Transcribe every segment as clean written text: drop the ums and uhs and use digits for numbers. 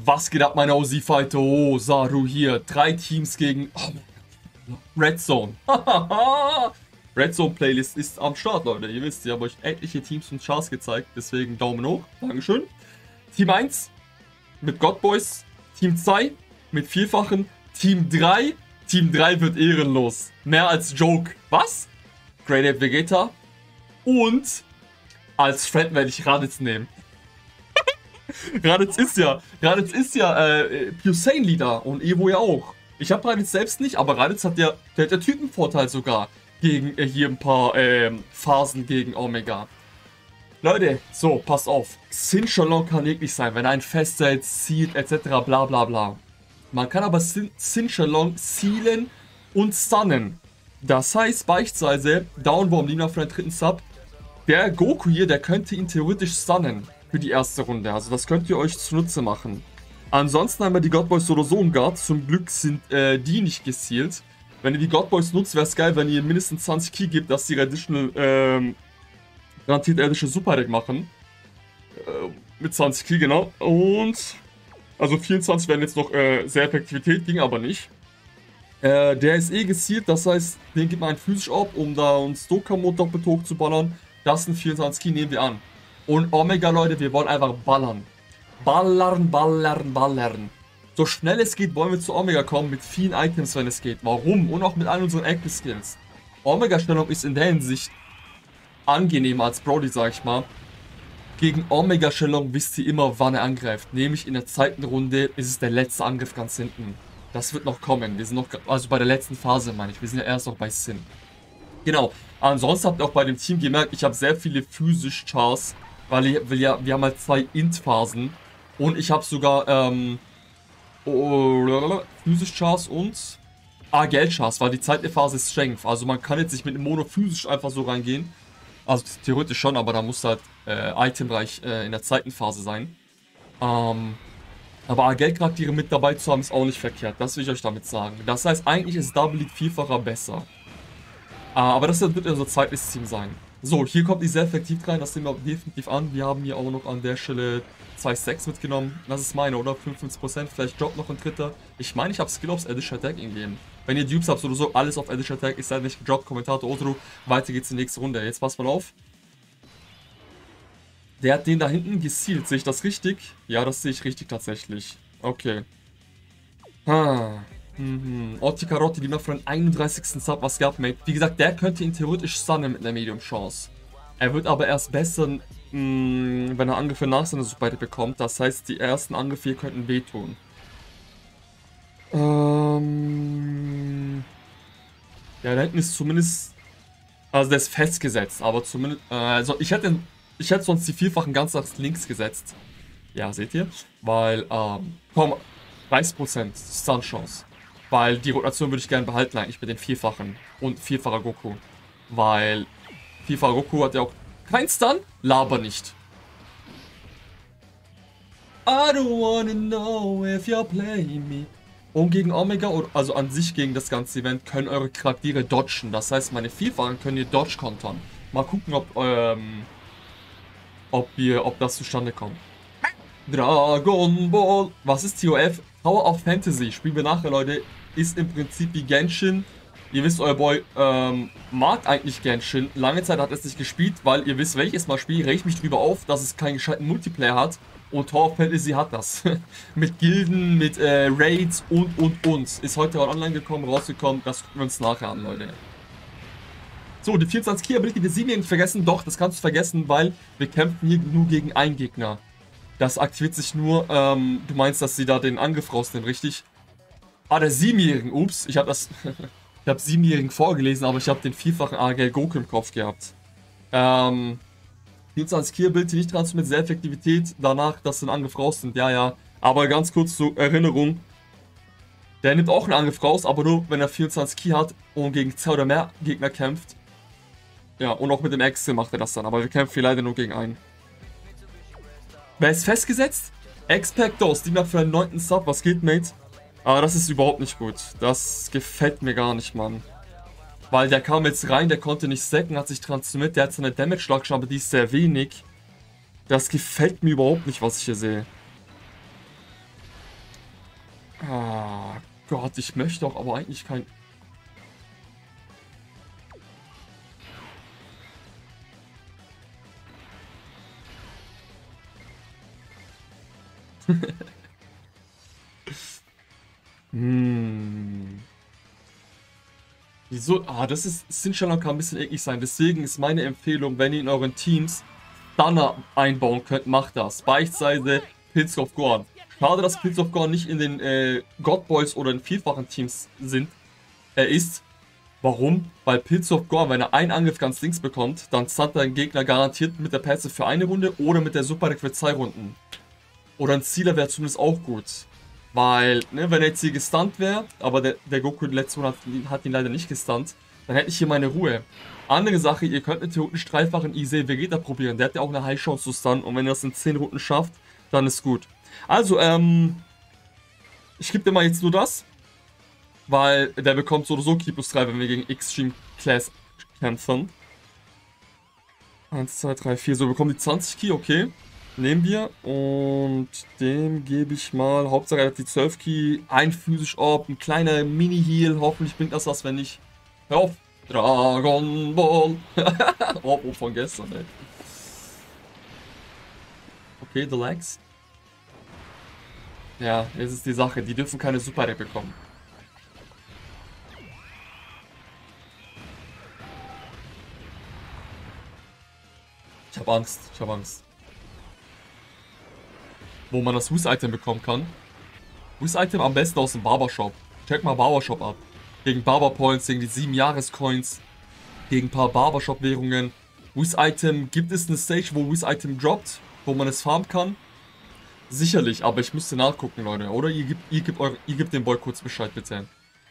Was geht ab, meine Aussie-Fighter? Oh, Saru hier. 3 Teams gegen Red Zone. Red Zone Playlist ist am Start, Leute. Ihr wisst, ich habe euch etliche Teams und Charts gezeigt. Deswegen Daumen hoch. Dankeschön. Team 1 mit Godboys. Team 2 mit Vierfachen. Team 3. Team 3 wird ehrenlos. Mehr als Joke. Was? Great Ape Vegeta. Und als Friend werde ich Raditz nehmen. Raditz ist ja Hussein Leader und Evo ja auch. Ich habe Raditz selbst nicht, aber Raditz hat der Typenvorteil sogar gegen hier ein paar Phasen gegen Omega. Leute, so, passt auf. Sin Shalom kann jeglich sein, wenn er einen festsetzt, zielt, etc. bla bla bla. Man kann aber Sin Shalom zielen und stunnen. Das heißt, beispielsweise, Downworm, Lina für einen dritten Sub, der Goku hier, der könnte ihn theoretisch stunnen für die erste Runde. Also das könnt ihr euch zunutze machen. Ansonsten haben wir die Godboys oder so im Guard. Zum Glück sind die nicht gezielt. Wenn ihr die Godboys nutzt, wäre es geil, wenn ihr mindestens 20 Ki gibt, dass sie Additional, garantiert Additional Super Deck machen. Mit 20 Ki, genau. Und, also 24 werden jetzt noch sehr Effektivität, ging aber nicht. Der ist eh gezielt, das heißt, den gibt man einen physisch ab, um da uns Dokkan-Mode doppelt hoch zu ballern. Das sind 24 Ki, nehmen wir an. Und Omega, Leute, wir wollen einfach ballern. Ballern. So schnell es geht, wollen wir zu Omega kommen, mit vielen Items, wenn es geht. Warum? Und auch mit all unseren Active Skills. Omega-Stellung ist in der Hinsicht angenehmer als Brody, sag ich mal. Gegen Omega-Stellung wisst ihr immer, wann er angreift. Nämlich in der zweiten Runde ist es der letzte Angriff ganz hinten. Das wird noch kommen. Wir sind noch, also bei der letzten Phase, meine ich. Wir sind ja erst noch bei Sin. Genau. Ansonsten habt ihr auch bei dem Team gemerkt, ich habe sehr viele physisch Chars, weil wir haben halt 2 Int-Phasen. Und ich habe sogar physisch Chars und Geld Chars, weil die zweite Phase ist Strength. Also man kann jetzt nicht mit dem Mono physisch einfach so reingehen. Also theoretisch schon, aber da muss halt Itembereich in der zweiten Phase sein. Aber Geldcharaktere mit dabei zu haben, ist auch nicht verkehrt. Das will ich euch damit sagen. Das heißt, eigentlich ist Double League Vierfacher besser. Aber das wird unser zweites Team sein. So, hier kommt die sehr effektiv rein. Das sehen wir definitiv an. Wir haben hier auch noch an der Stelle 2 Stacks mitgenommen. Das ist meine, oder? 55%. Vielleicht droppt noch ein dritter. Ich meine, ich habe Skill aufs Additional Attack gegeben. Wenn ihr Dupes habt oder so, alles auf Additional Attack. Ist leider nicht gedroppt. Kommentator Otro. Weiter geht's in die nächste Runde. Jetzt passt mal auf. Der hat den da hinten gezielt. Sehe ich das richtig? Ja, das sehe ich richtig tatsächlich. Okay. Otti Karotti, die noch für den 31. Sub was gehabt, Mate. Wie gesagt, der könnte ihn theoretisch stunnen mit einer Medium-Chance. Er wird aber erst besser, wenn er Angriffe nach seiner Super bekommt. Das heißt, die ersten Angriffe hier könnten wehtun. Ja, da hinten ist zumindest... Also der ist festgesetzt, aber zumindest... also ich hätte sonst die Vierfachen ganz nach links gesetzt. Ja, seht ihr? Weil, komm, 30% Stun-Chance. Weil die Rotation würde ich gerne behalten eigentlich mit den Vierfachen. Und Vierfacher Goku. Weil Vierfacher Goku hat ja auch kein Stun, laber nicht. I don't wanna know if you're playing me. Und gegen Omega, also an sich gegen das ganze Event, können eure Charaktere dodgen. Das heißt, meine Vierfachen können ihr Dodge kontern. Mal gucken, ob das zustande kommt. Dragon Ball. Was ist TOF? Tower of Fantasy. Spielen wir nachher, Leute. Ist im Prinzip wie Genshin. Ihr wisst, euer Boy mag eigentlich Genshin. Lange Zeit hat es nicht gespielt, weil ihr wisst, wenn ich es mal spiele, reg ich mich drüber auf, dass es keinen gescheiten Multiplayer hat. Und Tower of Fantasy hat das. Mit Gilden, mit Raids und. Ist heute auch online gekommen, rausgekommen. Das gucken wir uns nachher an, Leute. So, die 24 Ki Ability, wir 7 hier nicht vergessen. Doch, das kannst du vergessen, weil wir kämpfen hier nur gegen einen Gegner. Das aktiviert sich nur, du meinst, dass sie da den Angriff rausnehmen, richtig? Der 7-Jährigen, ups, ich habe 7-Jährigen vorgelesen, aber ich habe den vierfachen AGL Goku im Kopf gehabt. 24 Ki Ability, nicht dran mit sehr Effektivität, danach, dass sie den Angriff rausnimmt, ja. Aber ganz kurz zur Erinnerung, der nimmt auch einen Angriff raus, aber nur, wenn er 24 Ki hat und gegen 2 oder mehr Gegner kämpft. Ja, und auch mit dem Excel macht er das dann, aber wir kämpfen hier leider nur gegen einen. Wer ist festgesetzt? Expectos, die mir für einen 9. Sub. Was geht, Mate? Aber das ist überhaupt nicht gut. Das gefällt mir gar nicht, Mann. Weil der kam jetzt rein, der konnte nicht stacken, hat sich transformiert. Der hat seine Damage-Schlag, aber die ist sehr wenig. Das gefällt mir überhaupt nicht, was ich hier sehe. Ah, Gott, ich möchte doch aber eigentlich kein... Hm. Wieso? Ah, das ist... Sinshallah kann ein bisschen eklig sein. Deswegen ist meine Empfehlung, wenn ihr in euren Teams Stunner einbauen könnt, macht das. Beispielsweise Pilz of Gorn. Schade, dass Pilz of Gorn nicht in den God Boys oder in vielfachen Teams ist. Warum? Weil Pilz of Gorn, wenn er einen Angriff ganz links bekommt, dann stunt er den Gegner garantiert mit der Pässe für eine Runde oder mit der Super für 2 Runden. Oder ein Zieler wäre zumindest auch gut. Weil, ne, wenn er jetzt hier gestunt wäre, aber der Goku letzte Runde hat ihn leider nicht gestunt, dann hätte ich hier meine Ruhe. Andere Sache, ihr könnt mit Theoten dreifachen Isei Vegeta probieren. Der hat ja auch eine High Chance zu stunnen. Und wenn ihr das in 10 Runden schafft, dann ist gut. Also, ich gebe dir mal jetzt nur das. Weil der bekommt so oder so Ki plus 3, wenn wir gegen Extreme Class kämpfen. 1, 2, 3, 4. So, wir bekommen die 20 Ki, okay. Nehmen wir. Und dem gebe ich mal, Hauptsache er hat die 12 Ki, ein physisch Orb, ein kleiner Mini-Heal. Hoffentlich bringt das was, wenn nicht. Hör auf. Dragon Ball. Orb von gestern, ey. Okay, the Legs. Ja, jetzt ist die Sache. Die dürfen keine Super-Deck bekommen. Ich habe Angst, ich habe Angst. Wo man das Wish-Item bekommen kann. Wish-Item am besten aus dem Barbershop. Check mal Barbershop ab. Gegen Barber-Points, gegen die 7-Jahres-Coins, gegen ein paar Barbershop-Währungen. Wish-Item, gibt es eine Stage, wo Wish-Item droppt, wo man es farmen kann? Sicherlich, aber ich müsste nachgucken, Leute. Oder ihr gebt dem Boy kurz Bescheid, bitte.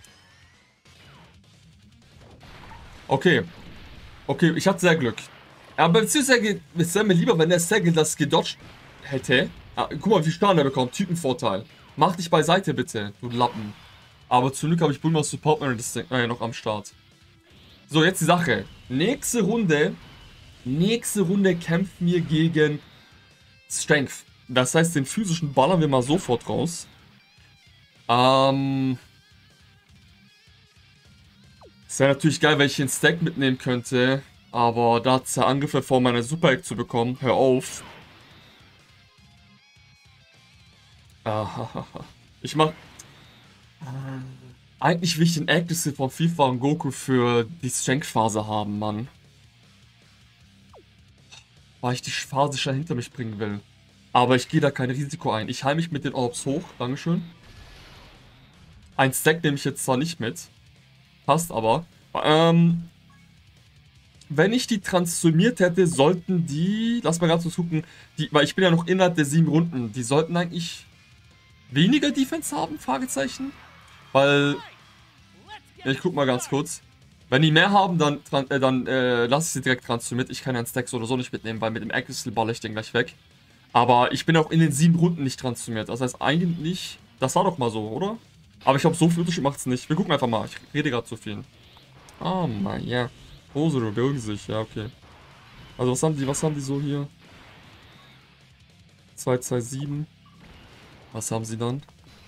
Okay. Okay, ich hatte sehr Glück. Aber beziehungsweise, es wäre mir lieber, wenn der Segel das gedodged hätte. Ah, guck mal, wie Schaden er bekommt. Typenvorteil. Mach dich beiseite, bitte, du Lappen. Aber zum Glück habe ich Bulma Support noch am Start. So, jetzt die Sache. Nächste Runde kämpfen wir gegen Strength. Das heißt, den physischen ballern wir mal sofort raus. Es wäre natürlich geil, wenn ich den Stack mitnehmen könnte. Aber da hat er Angriffe vor, meine Super-Egg zu bekommen. Hör auf. Ich mach... Eigentlich will ich den Accuracy von FIFA und Goku für die Strength-Phase haben, Mann. Weil ich die Phase schon hinter mich bringen will. Aber ich gehe da kein Risiko ein. Ich heile mich mit den Orbs hoch. Dankeschön. Ein Stack nehme ich jetzt zwar nicht mit. Passt aber. Wenn ich die transformiert hätte, sollten die... Lass mal ganz kurz gucken. Weil ich bin ja noch innerhalb der 7 Runden. Die sollten eigentlich weniger Defense haben? Fragezeichen. Weil... Ich guck mal ganz kurz. Wenn die mehr haben, dann lasse ich sie direkt transformiert. Ich kann ja einen Stack so oder so nicht mitnehmen, weil mit dem Accuracy baller ich den gleich weg. Aber ich bin auch in den 7 Runden nicht transformiert. Das heißt eigentlich... Das war doch mal so, oder? Aber ich glaube, so viel Unterschied macht es nicht. Wir gucken einfach mal. Ich rede gerade zu viel. Oh mein, ja. Rosero, beruhigen sich. Ja, okay. Also was haben die so hier? 227. Was haben sie dann?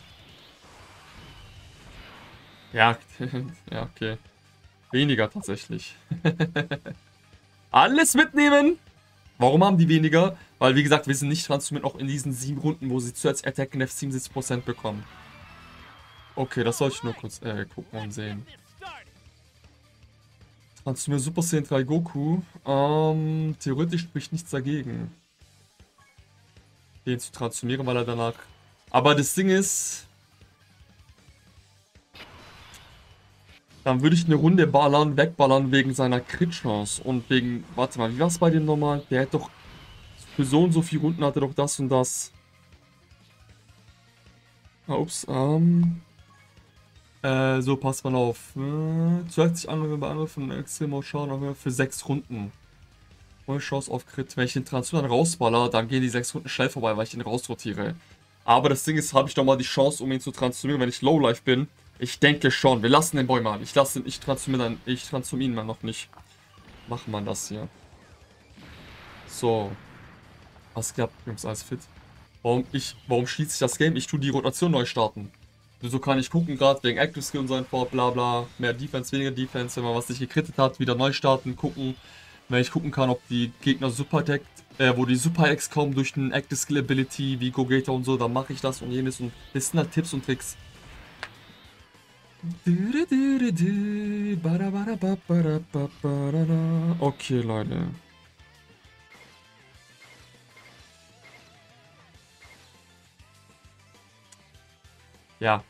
Ja, ja, okay. Weniger tatsächlich. Alles mitnehmen! Warum haben die weniger? Weil, wie gesagt, wir sind nicht transformiert auch in diesen 7 Runden, wo sie zuerst Attack in F77% bekommen. Okay, das sollte ich nur kurz gucken und sehen. Transformiert Super Saiyan 3 Goku. Theoretisch spricht nichts dagegen, den zu transformieren, weil er danach... Aber das Ding ist... Dann würde ich eine Runde ballern, wegballern wegen seiner Crit-Chance und wegen... Warte mal, wie war es bei dem nochmal? Der hat doch... Für so und so viele Runden hatte doch das und das. Ups, so, passt mal auf. 20 Angriffe bei Angriffen von extremer Schaden für 6 Runden. Neue Chance auf Crit. Wenn ich den Transfer dann rausballer, dann gehen die 6 Runden schnell vorbei, weil ich den rausrotiere. Aber das Ding ist, habe ich doch mal die Chance, um ihn zu transformieren, wenn ich Lowlife bin. Ich denke schon. Wir lassen den Boy mal. Ich transformiere ihn mal noch nicht. Machen wir das hier. So. Was klappt, Jungs, alles fit? Warum schließt sich das Game? Ich tue die Rotation neu starten. So kann ich gucken, gerade wegen Active Skill und so einfach, bla bla. Mehr Defense, weniger Defense, wenn man was nicht gekrittet hat, wieder neu starten, gucken. Wenn ich gucken kann, ob die Gegner Super Attack, wo die Super Attacks kommen durch einen Active Skill Ability wie Gogeta und so, dann mache ich das und jenes und das sind halt Tipps und Tricks. Okay, Leute. Ja.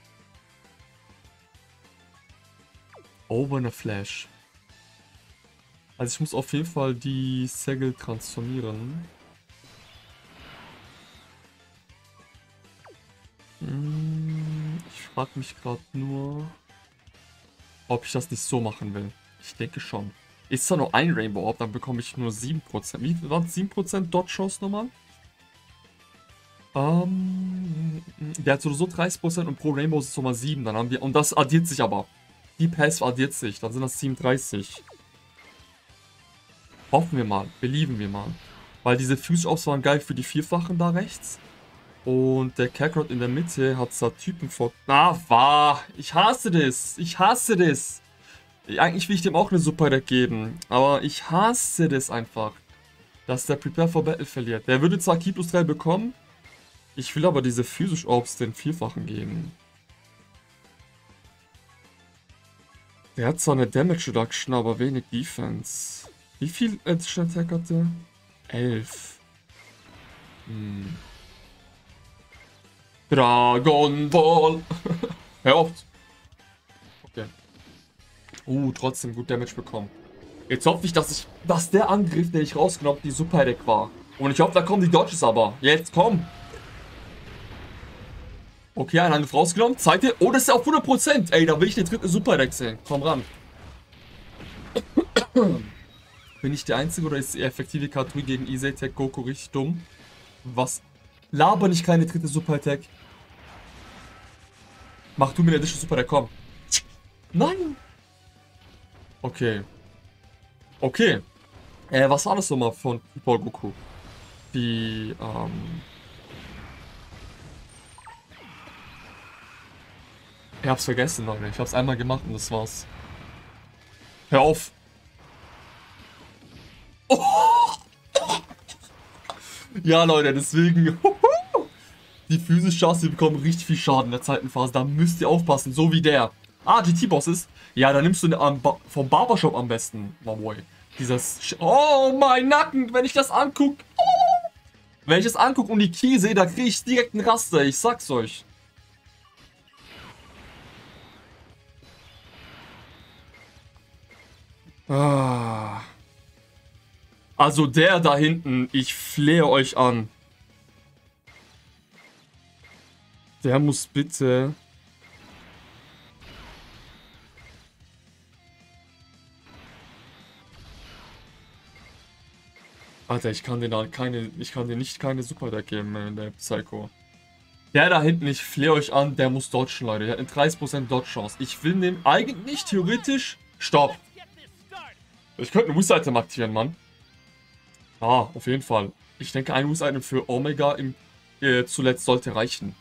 Over eine Flash. Also ich muss auf jeden Fall die Segel transformieren. Ich frage mich gerade nur, ob ich das nicht so machen will. Ich denke schon. Ist zwar nur ein Rainbow Orb, dann bekomme ich nur 7%. Wie viel waren es? 7% Dodge Chance nochmal? Der hat so 30% und pro Rainbow ist es nochmal 7. Dann haben wir. Und das addiert sich aber. Die Pass addiert sich. Dann sind das 37. Hoffen wir mal. Belieben wir mal. Weil diese Fuse-Ops waren geil für die Vierfachen da rechts. Und der Kakarot in der Mitte hat da Typen vor. Ah, wahr. Ich hasse das. Ich hasse das. Eigentlich will ich dem auch eine Super Deck geben. Aber ich hasse das einfach. Dass der Prepare for Battle verliert. Der würde zwar Ki plus 3 bekommen. Ich will aber diese physisch Orbs den Vierfachen geben. Der hat zwar eine Damage Reduction, aber wenig Defense. Wie viel Additional Attack hat der? 11. Dragon Ball. Hör auf. Okay. Trotzdem gut Damage bekommen. Jetzt hoffe ich, dass der Angriff, den ich rausgenommen habe, die Super Deck war. Und ich hoffe, da kommen die Dodges aber. Jetzt komm. Okay, ein Angriff rausgenommen. Zweite. Oh, das ist ja auf 100%. Ey, da will ich den dritten Super Deck sehen. Komm ran. Bin ich der Einzige oder ist die effektive Karte gegen Isai-Tech Goku richtig dumm? Was? Laber nicht keine dritte Super Attack. Mach du mir eine Addition Super Attack, komm. Nein. Okay. Okay. Was war das nochmal von Paul Goku? Die, Ich hab's vergessen, Leute. Ich hab's einmal gemacht und das war's. Hör auf! Oh. Ja, Leute, deswegen. Die physische Chance, die bekommen richtig viel Schaden in der zweiten Phase. Da müsst ihr aufpassen, so wie der. GT-Boss ist. Ja, dann nimmst du vom Barbershop am besten, my boy. Oh, mein Nacken, wenn ich das angucke. Wenn ich das angucke und die Key sehe, da kriege ich direkt einen Raster. Ich sag's euch. Also der da hinten, ich flehe euch an. Der muss bitte... Alter, ich kann dir nicht keine Super Deck geben, der Psycho. Der da hinten, ich flehe euch an, der muss dodgen, Leute. Der hat eine 30% Dodge Chance. Ich will den eigentlich theoretisch... Stopp! Ich könnte ein Wish-Item aktivieren, Mann. Auf jeden Fall. Ich denke, ein Wish-Item für Omega zuletzt sollte reichen.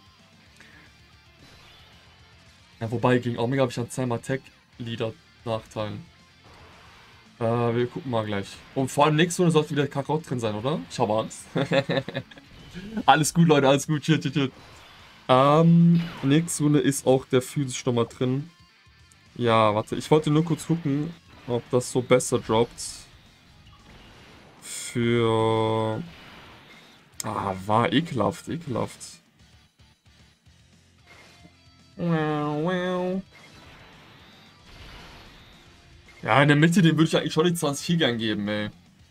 Ja, wobei, gegen Omega habe ich dann zweimal Tech-Leader-Nachteil. Wir gucken mal gleich. Und vor allem nächste Runde sollte wieder Kakarot drin sein, oder? Ich habe Angst. Alles gut, Leute, alles gut. Shit. Nächste Runde ist auch der physisch nochmal drin. Ja, warte, ich wollte nur kurz gucken, ob das so besser droppt. Für... war ekelhaft. Ja, in der Mitte, den würde ich eigentlich schon die 20 gern geben, ey.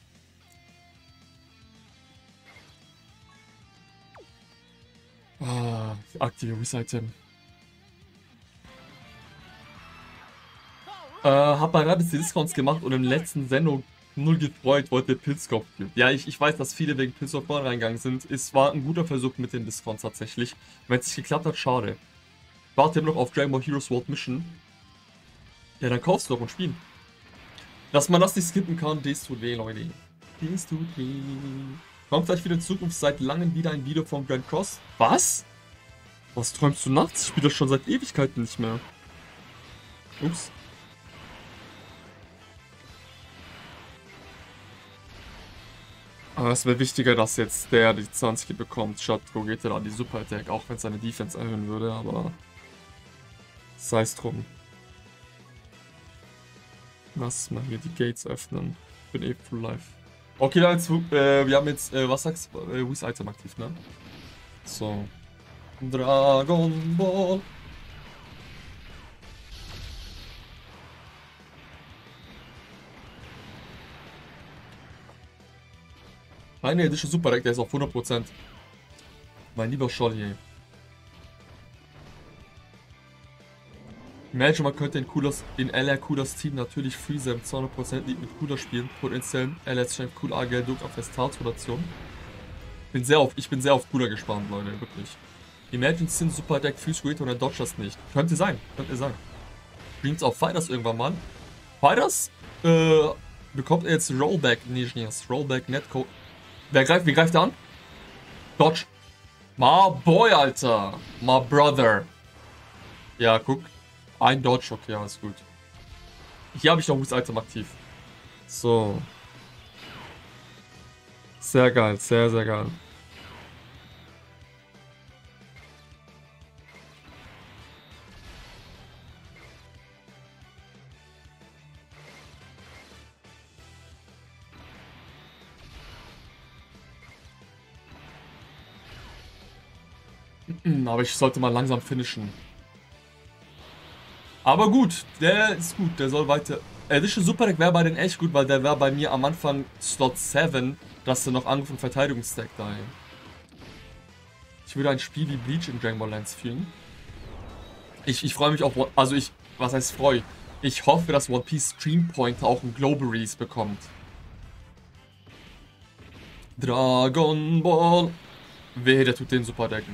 Aktive Wish-Item. Hab bei Rabbits die Discounts gemacht und im letzten Sendung 0 gefreut, wollte Pilzkopf geben. Ja, ich weiß, dass viele wegen Pilzkopf vorne reingegangen sind. Es war ein guter Versuch mit den Discounts tatsächlich. Wenn es nicht geklappt hat, schade. Warte noch auf Dragon Ball Heroes World Mission. Ja, dann kaufst du doch und spielen. Dass man das nicht skippen kann, das tut weh, Leute. Das tut weh. Kommt vielleicht wieder in Zukunft seit langem wieder ein Video vom Grand Cross. Was? Was träumst du nachts? Ich spiele das schon seit Ewigkeiten nicht mehr. Ups. Aber es wäre wichtiger, dass jetzt der die 20 bekommt, statt Gogeta da die Super Attack, auch wenn es seine Defense erhöhen würde, aber sei es drum. Lass mal hier die Gates öffnen. Ich bin eh full life. Okay, dann wir haben jetzt, was sagst du? Who's Item aktiv, ne? So. Dragon Ball. Eine Edition Super Deck, der ist auf 100%. Mein lieber Scholli. Imagine, man könnte in LR Coolers Team natürlich Freezer im 200% Lead mit Cooler spielen. Potenziell LR Strength Cool AGL Duck auf der Start-Rotation. Ich bin sehr auf Cooler gespannt, Leute, wirklich. Imagine Sin Super Deck Freeze Rate und er dodgt das nicht. Könnte sein. Dreams auf Fighters irgendwann mal. Fighters bekommt er jetzt Rollback Engineers. Rollback Netcode. Wie greift er an? Dodge. My boy, Alter. My brother. Ja, guck. Ein Dodge, okay, alles gut. Hier habe ich noch Who's Item aktiv. So. Sehr geil, sehr, sehr geil. Aber ich sollte mal langsam finishen. Aber gut, der ist gut, der soll weiter. Edition Super Deck wäre bei den echt gut, weil der wäre bei mir am Anfang Slot 7, dass er noch Angriff und Verteidigungsstack da. Ich würde ein Spiel wie Bleach in Dragon Ball Lines führen. Ich freue mich auf, was heißt freue? Ich hoffe, dass One Piece Stream Pointer auch einen Global Release bekommt. Dragon Ball. Wehe, der tut den Super Decken.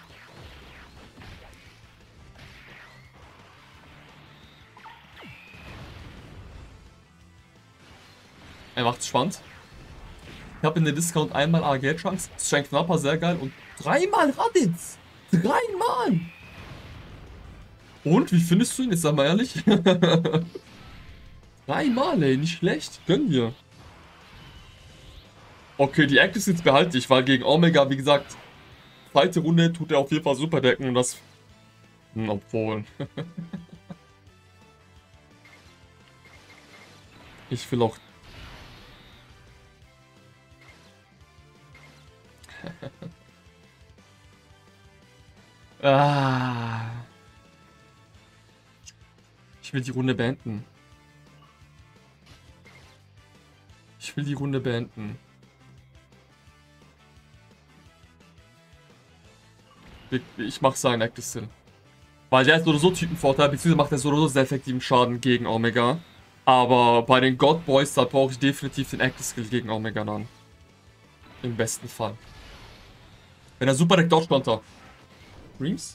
Er macht's spannend. Ich habe in der Discount einmal AG Trunks, Strength Nappa, sehr geil. Und dreimal Raditz. Dreimal. Und, wie findest du ihn? Jetzt sag mal ehrlich. Dreimal, ey, nicht schlecht. Gönnen wir. Okay, die Active jetzt behalte ich, weil gegen Omega, wie gesagt, zweite Runde tut er auf jeden Fall super decken und das... Obwohl. Ich will auch... Ich will die Runde beenden. Ich will die Runde beenden. Ich mach seinen Active Sin. Weil der ist so oder so Typenvorteil, beziehungsweise macht er so oder so sehr effektiven Schaden gegen Omega. Aber bei den God Boys, da brauche ich definitiv den Active Skill gegen Omega dann. Im besten Fall. Wenn er super deckt, Dodge Counter. Dreams?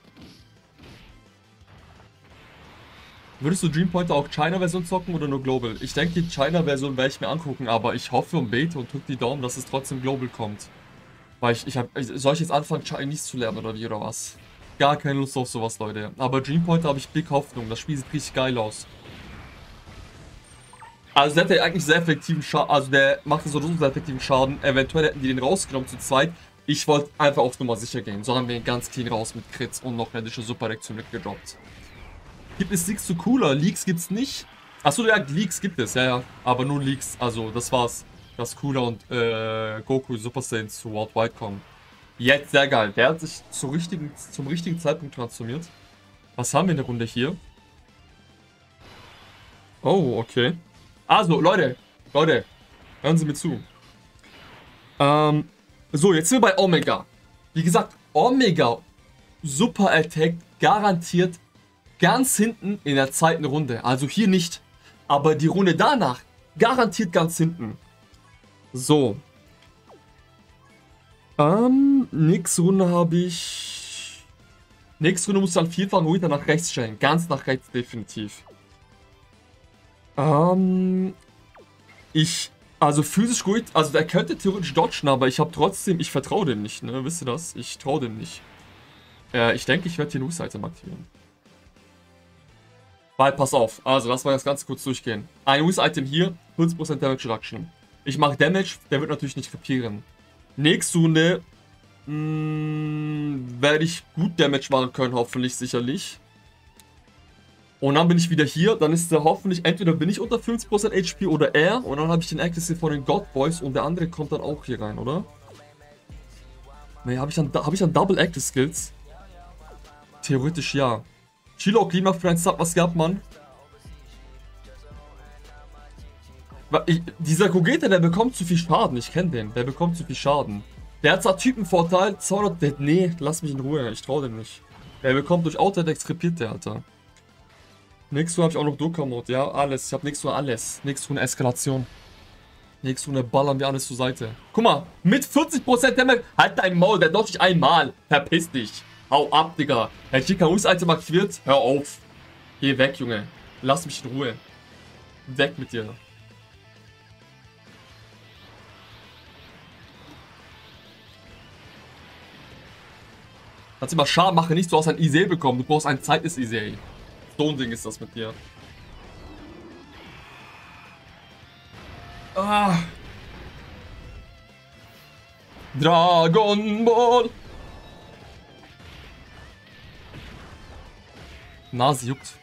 Würdest du Dream Pointer auch China-Version zocken oder nur Global? Ich denke, die China-Version werde ich mir angucken, aber ich hoffe und bete und drücke die Daumen, dass es trotzdem Global kommt. Weil soll ich jetzt anfangen, Chinese zu lernen oder wie, oder was? Gar keine Lust auf sowas, Leute. Aber Dream Pointer habe ich big Hoffnung. Das Spiel sieht richtig geil aus. Also der hat ja eigentlich sehr effektiven Schaden, also der macht so sehr effektiven Schaden. Eventuell hätten die den rausgenommen zu zweit. Ich wollte einfach auf Nummer sicher gehen. So haben wir ihn ganz clean raus mit Crits und noch eine Super Deck zum Glück gedroppt. Gibt es Leaks zu cooler? Leaks gibt's nicht. Achso, ja, Leaks gibt es, ja. Aber nur Leaks, also das war's. Dass Cooler und Goku Super Saiyan zu Worldwide kommen. Jetzt sehr geil. Der hat sich zum richtigen Zeitpunkt transformiert. Was haben wir in der Runde hier? Oh, okay. Also, Leute, hören Sie mir zu. So, jetzt sind wir bei Omega. Wie gesagt, Omega Super Attack garantiert ganz hinten in der zweiten Runde. Also hier nicht. Aber die Runde danach garantiert ganz hinten. So. Nächste Runde habe ich... Nächste Runde muss dann vielfach ruhiger nach rechts stellen. Ganz nach rechts definitiv. Also physisch gut, also der könnte theoretisch dodgen, aber ich habe trotzdem, ich vertraue dem nicht, ne? Wisst ihr das? Ich traue dem nicht. Ich denke, ich werde hier ein Use-Item aktivieren. Weil, pass auf. Also, lass mal das Ganze kurz durchgehen. Ein Use-Item hier, 50% Damage Reduction. Ich mache Damage, der wird natürlich nicht krepieren. Nächste Runde werde ich gut Damage machen können, hoffentlich, sicherlich. Und dann bin ich wieder hier, dann ist der hoffentlich, entweder bin ich unter 50% HP oder er. Und dann habe ich den Accuracy von den God Boys und der andere kommt dann auch hier rein, oder? Nee, habe ich dann Double Active Skills? Theoretisch ja. Chilo, Klima, Friends, was gehabt, Mann? Dieser Kogeta, der bekommt zu viel Schaden. Ich kenne den. Der bekommt zu viel Schaden. Der hat zwar Typenvorteil, 200. Nee, lass mich in Ruhe. Ich trau dem nicht. Der bekommt durch Auto-Attacks krepiert der, Alter. Nächste Runde habe ich auch noch Doka-Mode. Ja, alles. Ich habe nächste Runde alles. Nächste Runde Eskalation. Nächste Runde ballern wir alles zur Seite. Guck mal, mit 40% Damage. Halt dein Maul, der dodgt dich einmal. Verpiss dich. Hau ab, Digga. Der GKUs-Item aktiviert. Hör auf. Geh weg, Junge. Lass mich in Ruhe. Weg mit dir. Kannst du mal Schaden machen, nicht so aus ein Isee bekommen. Du brauchst ein zweites Isee. So ein Ding ist das mit dir. Ah. Dragon Ball. Nase juckt.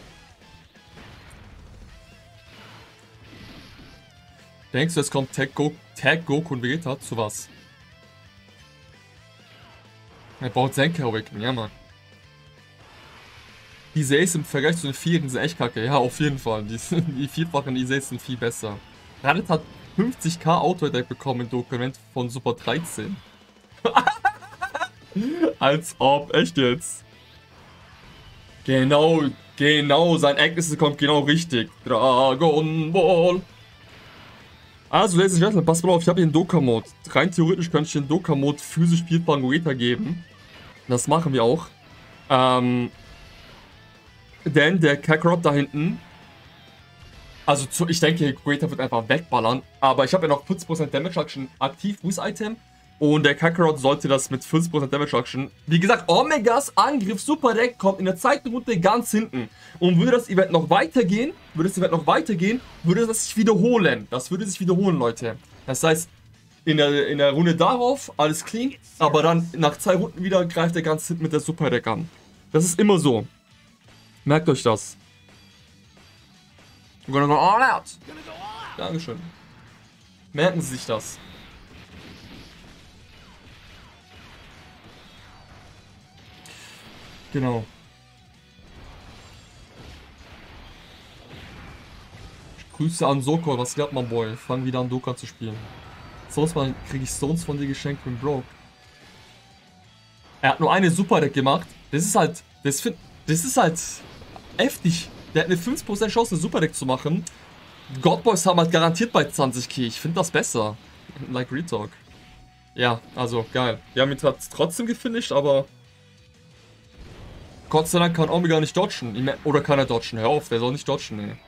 Denkst du, es kommt Tag Goku und Vegeta? Zu was? Er braucht Senka Awakening, ja, Mann. Die Isays im Vergleich zu den Vieren sind echt kacke. Ja, auf jeden Fall. Die vierfachen Isays sind viel besser. Raditz hat 50k Auto-Attack bekommen im Dokument von Super 13. Als ob, echt jetzt. Genau, sein Ereignis kommt genau richtig. Dragon Ball. Also, Ladies and Gentlemen, passt mal auf, ich habe hier einen Doka-Mode. Rein theoretisch könnte ich den Doka-Mode physisch spielbaren Goeta geben. Das machen wir auch. Denn der Kakarot da hinten, also ich denke, Goeta wird einfach wegballern, aber ich habe ja noch 50% Damage Reduction aktiv, Boost-Item, und der Kakarot sollte das mit 50% Damage Reduction, wie gesagt, Omegas Angriff Super Deck kommt in der zweiten Runde ganz hinten, und würde das Event noch weitergehen, würde das sich wiederholen, Leute. Das heißt, in der Runde darauf, alles clean, aber dann nach 2 Runden wieder greift er ganz hinten mit der Super Deck an. Das ist immer so. Merkt euch das. We're gonna go all out. Dankeschön. Merken Sie sich das. Genau. Grüße an Soko. Was geht, mein Boy? Fang wieder an, Dokkan zu spielen. Sonst mal kriege ich Stones von dir geschenkt mit Broke. Er hat nur eine Super Deck gemacht. Das ist halt. Das ist halt heftig. Der hat eine 5% Chance, eine Super Deck zu machen. God Boys haben halt garantiert bei 20k. Ich finde das besser. Like Retalk. Ja, also geil. Wir haben ihn trotzdem gefinisht, aber Gott sei Dank kann Omega nicht dodgen. Oder kann er dodgen? Hör auf, der soll nicht dodgen, ey.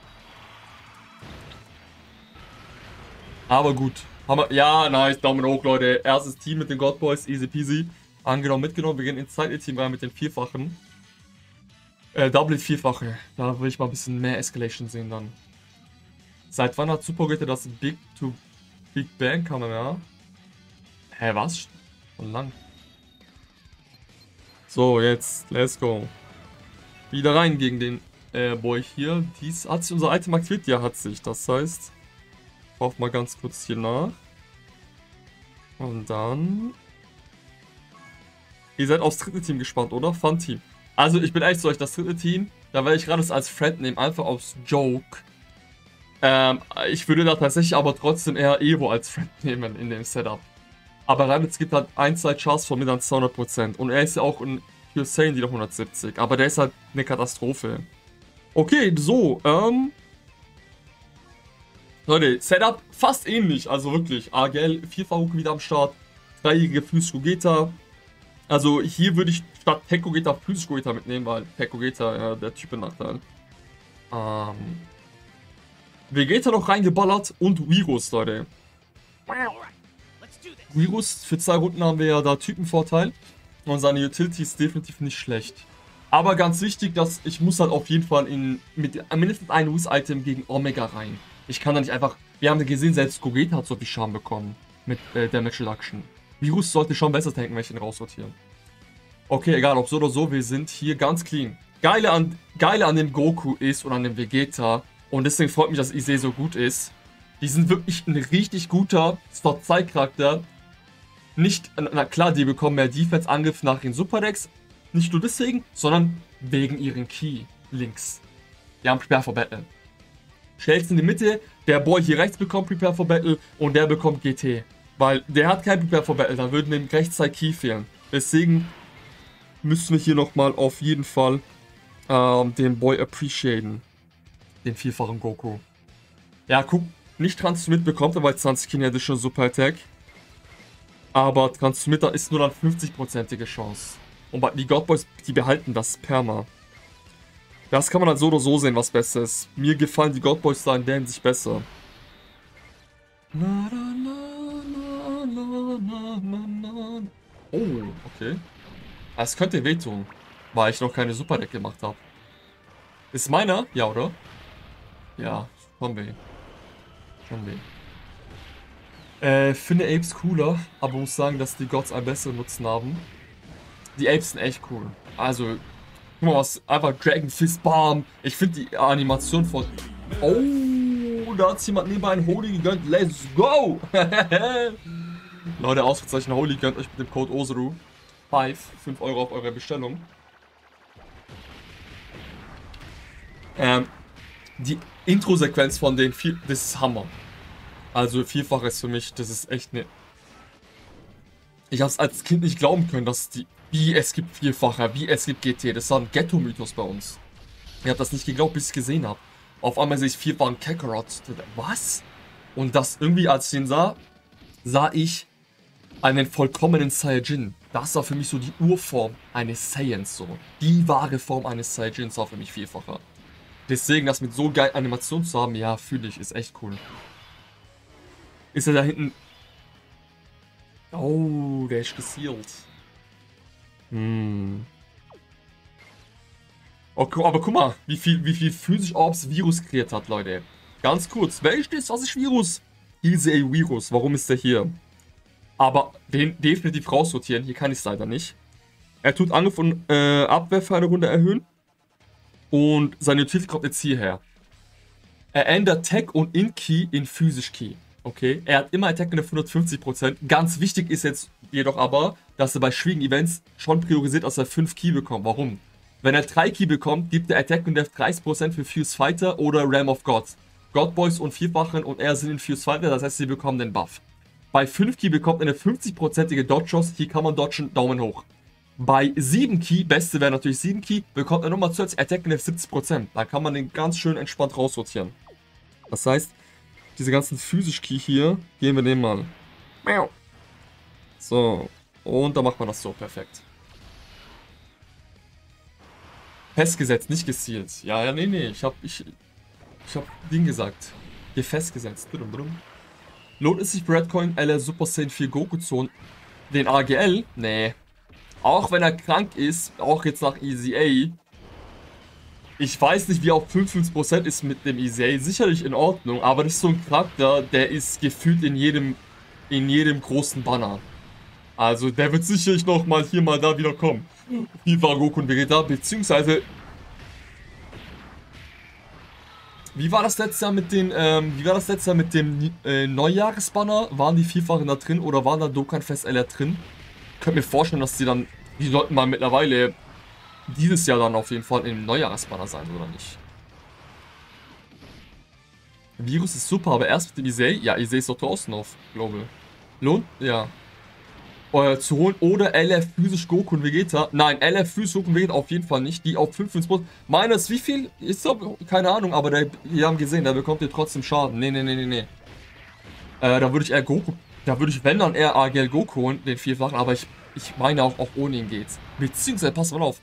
Aber gut. Ja, nice. Daumen hoch, Leute. Erstes Team mit den God Boys. Easy peasy. Angenommen, mitgenommen. Wir gehen ins zweite Team rein mit den Vierfachen. Double Vierfache. Da will ich mal ein bisschen mehr Escalation sehen dann. Seit wann hat Super Goeta das Big Bang Kamera? Hä, was? Schon lang. So, jetzt, let's go. Wieder rein gegen den Boy hier. Hat sich unser Item aktiviert? Ja, hat sich. Das heißt, ich brauche mal ganz kurz hier nach. Und dann... Ihr seid aufs dritte Team gespannt, oder? Fun Team. Also, ich bin echt zu euch, das dritte Team, da werde ich gerade als Friend nehmen, einfach aus Joke. Ich würde da tatsächlich aber trotzdem eher Evo als Friend nehmen in dem Setup. Aber Raditz gibt halt 1-2 Chars von mir dann 200%. Und er ist ja auch ein Pure Saiyan, die noch 170. Aber der ist halt eine Katastrophe. Okay, so, Leute, Setup fast ähnlich, also wirklich. AGL, 4-Fahuke wieder am Start, 3-jährige Physisch Gogeta. Also hier würde ich statt Tech Gogeta Physisch Gogeta mitnehmen, weil Tech Gogeta der Typennachteil. Vegeta noch reingeballert und Virus, Leute. Virus, für 2 Runden haben wir ja da Typenvorteil. Und seine Utility ist definitiv nicht schlecht. Aber ganz wichtig, dass ich muss halt auf jeden Fall mit mindestens ein Use-Item gegen Omega rein. Ich kann da nicht einfach... Wir haben ja gesehen, selbst Gogeta hat so viel Schaden bekommen. Mit Damage Reduction. Virus sollte schon besser tanken, wenn ich ihn raussortieren. Okay, egal, ob so oder so, wir sind hier ganz clean. Geile an dem Goku ist und an dem Vegeta, und deswegen freut mich, dass Issei so gut ist. Die sind wirklich ein richtig guter Slot-2-Charakter. Nicht, na klar, die bekommen mehr Defense-Angriff nach den Super-Decks. Nicht nur deswegen, sondern wegen ihren Key-Links. Die haben Prepare for Battle. Stellst in die Mitte, der Boy hier rechts bekommt Prepare for Battle und der bekommt GT. Weil der hat kein Prepare for Battle, da würden dem rechts 2 Key fehlen. Deswegen müssen wir hier nochmal auf jeden Fall den Boy appreciaten. Den vierfachen Goku. Ja, guck, nicht Transmit bekommt er, weil Sunskin Edition Super Attack. Aber Transmitter ist nur dann 50%ige Chance. Und die God Boys, die behalten das Perma. Das kann man halt so oder so sehen, was besser ist. Mir gefallen die God Boys da in der Hinsicht besser. Oh, okay. Es könnte wehtun, weil ich noch keine Super Deck gemacht habe. Ist meiner? Ja, oder? Ja, schon weh. Schon weh. Finde Apes cooler, aber muss sagen, dass die Gods einen besseren Nutzen haben. Die Apes sind echt cool. Also, guck mal was, einfach Dragon Fist Bam. Ich finde die Animation von... Oh, da hat jemand nebenbei ein Holy gegönnt. Let's go! Leute, Ausrufezeichen Holy gönnt euch mit dem Code OSRU. 5 Euro auf eure Bestellung. Die Intro-Sequenz von den vier, das ist Hammer. Also vierfach ist für mich, das ist echt ne... Ich hab's als Kind nicht glauben können, dass wie es gibt Vierfacher, wie es gibt GT. Das war ein Ghetto-Mythos bei uns. Ich hab das nicht geglaubt, bis ich gesehen habe. Auf einmal sehe ich vierfachen Kakarot. Was? Und das irgendwie, als ich den sah ich einen vollkommenen Saiyajin. Das war für mich so die Urform eines Saiyans so. Die wahre Form eines Saiyajins war für mich vierfacher. Deswegen, das mit so geil Animation zu haben, ja, fühle ich, ist echt cool. Ist er da hinten... Oh, der ist gesealt. Okay, aber guck mal, wie viel physisch Orbs Virus kreiert hat, Leute. Ganz kurz, wer ist das? Was ist Virus? Issei Virus, warum ist der hier? Aber den definitiv raussortieren, hier kann ich es leider nicht. Er tut Angriff und Abwehr für eine Runde erhöhen. Und seine Utility kommt jetzt hierher. Er ändert Tech und In-Key in Physisch-Key. Okay, er hat immer Attack auf 150%. Ganz wichtig ist jetzt jedoch aber, dass er bei schwierigen Events schon priorisiert, dass er 5 Key bekommt. Warum? Wenn er 3 Key bekommt, gibt er Attack und Def 30% für Fuse Fighter oder Ram of Gods. God Boys und Vierfachen und er sind in Fuse Fighter, das heißt, sie bekommen den Buff. Bei 5 Key bekommt er eine 50%ige Dodge-Chance, hier kann man dodgen, Daumen hoch. Bei 7 Key, beste wäre natürlich 7 Key, bekommt er nochmal zusätzlich Attack und Def 70%. Da kann man den ganz schön entspannt raussortieren. Das heißt, diese ganzen Physisch-Key hier, gehen wir den mal. So, und dann macht man das so, perfekt. Festgesetzt, nicht gezielt. Ja, nee, ich hab Ding gesagt. Hier festgesetzt. Lohnt es sich Redcoin LR Super Saiyan 4 Goku zu holen? Den AGL? Nee. Auch wenn er krank ist, auch jetzt nach EZA. Ich weiß nicht, wie auf 55% ist mit dem EZA. Sicherlich in Ordnung, aber das ist so ein Charakter, der ist gefühlt in jedem großen Banner. Also der wird sicherlich noch mal hier, mal da wieder kommen. Wie war Goku und Vegeta, beziehungsweise... Wie war das letztes Jahr mit dem Neujahresbanner? Waren die Vierfachen da drin oder waren da Dokkan Fest LR drin? Ich könnte mir vorstellen, dass die sollten mal mittlerweile dieses Jahr dann auf jeden Fall im Neujahresbanner sein, oder nicht? Virus ist super, aber erst mit dem Issei? Ja, Issei ist doch draußen auf Global. Lohnt? Ja. Zu holen oder LF physisch Goku und Vegeta. Nein, LF physisch Goku und Vegeta auf jeden Fall nicht. Die auf 55%. Meines wie viel? Ist doch, keine Ahnung, aber wir haben gesehen, der bekommt ja trotzdem Schaden. Nee. Da würde ich eher Goku. Da würde ich, wenn dann eher AGL Goku holen, den vierfachen, aber ich meine auch ohne ihn geht's. Beziehungsweise, pass mal auf.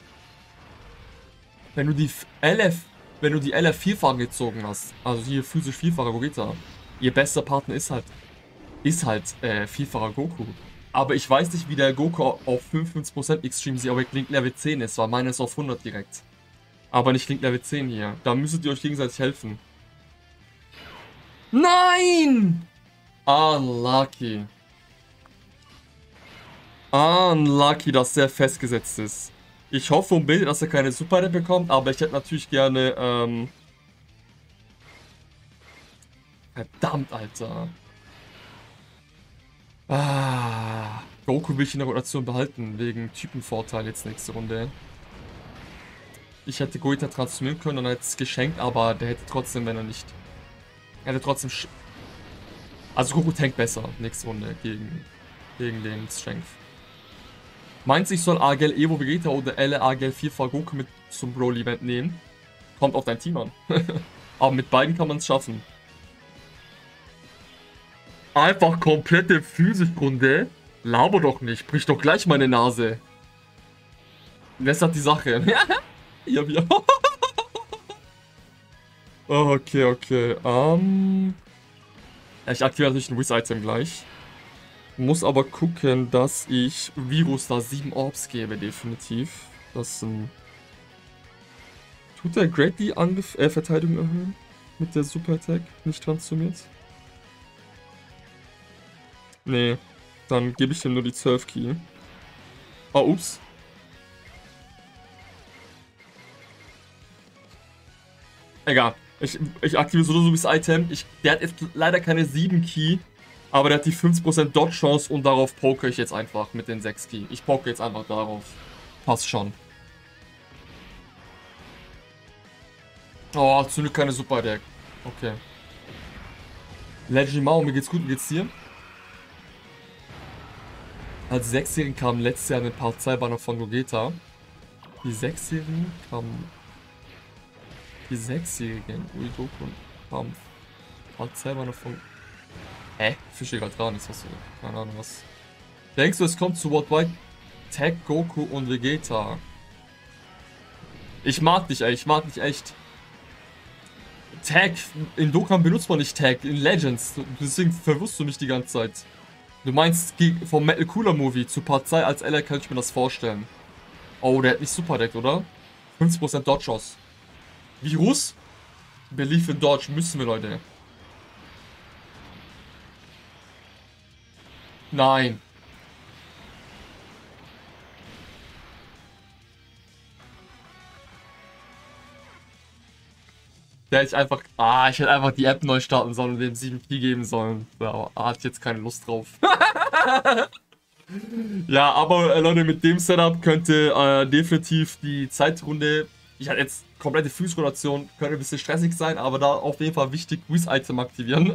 Wenn du die LF vierfachen gezogen hast, also hier physisch vierfacher Vegeta, ihr bester Partner ist halt vierfacher Goku. Aber ich weiß nicht, wie der Goku auf 55% Extreme sie, aber Link Level 10 ist, weil meine ist auf 100 direkt. Aber nicht Link Level 10 hier. Da müsstet ihr euch gegenseitig helfen. Nein! Unlucky. Unlucky, dass der festgesetzt ist. Ich hoffe und bete, dass er keine Super bekommt, aber ich hätte natürlich gerne, verdammt, Alter. Goku will ich in der Rotation behalten, wegen Typenvorteil jetzt nächste Runde. Ich hätte Goita transformieren können und hätte es geschenkt, aber der hätte trotzdem, wenn er nicht... Er hätte trotzdem... Also Goku tankt besser nächste Runde gegen den Strength. Meinst du, ich soll AGL Evo Vegeta oder LR AGL 4 Goku mit zum Broly-Event nehmen? Kommt auf dein Team an. Aber mit beiden kann man es schaffen. Einfach komplette Physikrunde? Laber doch nicht, brich doch gleich meine Nase. Das hat die Sache. Ja, ja. Okay, okay. Ja, ich aktiviere natürlich ein Wiz-Item gleich. Muss aber gucken, dass ich Virus da 7 Orbs gebe, definitiv. Das tut der Great die Verteidigung erhöhen? Mit der Super Attack? Nicht transformiert? Nee. Dann gebe ich ihm nur die 12 Key. Oh, ups. Egal. Ich aktiviere so das Item. Der hat jetzt leider keine 7 Key. Aber der hat die 5% Dodge-Chance und darauf poke ich jetzt einfach mit den 6 Key. Ich poke jetzt einfach darauf. Passt schon. Oh, zum Glück keine Super Deck. Okay. Legend Mao, mir geht's gut, wie geht's dir? Als 6-Jährigen kam letztes Jahr ein paar Zeitbanner von Gogeta. Die 6-Jährigen kamen. Die 6-Jährigen. Uidoku kamen ein paar Zeitbanner von. Hä? Ich verstehe gerade gar nichts, was du. Keine Ahnung was. Denkst du, es kommt zu World Wide Tag Goku und Vegeta? Ich mag dich, ey. Ich mag dich echt. Tag. In Dokkan benutzt man nicht Tag. In Legends. Deswegen verwirrst du mich die ganze Zeit. Du meinst vom Metal Cooler Movie zu Part 2 als LR kann ich mir das vorstellen. Oh, der hat nicht Super Deck, oder? 50% Dodge aus. Virus? Belief in Dodge müssen wir, Leute. Nein. Der hätte ich einfach. Ich hätte einfach die App neu starten sollen und dem 7 Key geben sollen. Ja, hat jetzt keine Lust drauf. Ja, aber Leute, mit dem Setup könnte definitiv die Zeitrunde. Ich hatte jetzt komplette Fußrotation, könnte ein bisschen stressig sein, aber da auf jeden Fall wichtig, Wiz-Item aktivieren.